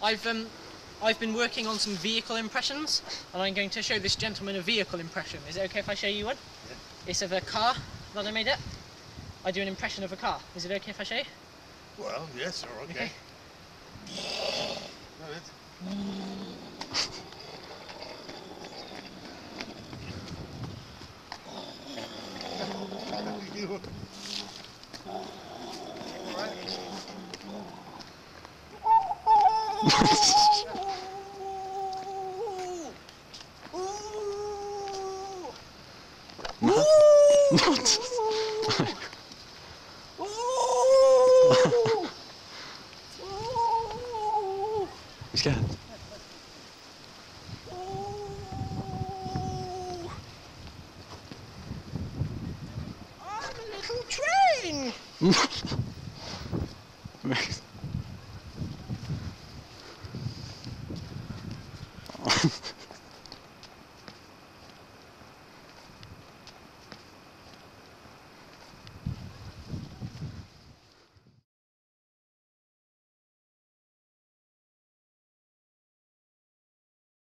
I've been working on some vehicle impressions, and I'm going to show this gentleman a vehicle impression. Is it okay if I show you one? Yeah. It's of a car that I made up. I do an impression of a car. Is it okay if I show you? Well, yes, or okay. I'm scared. I'm a little train! Oh.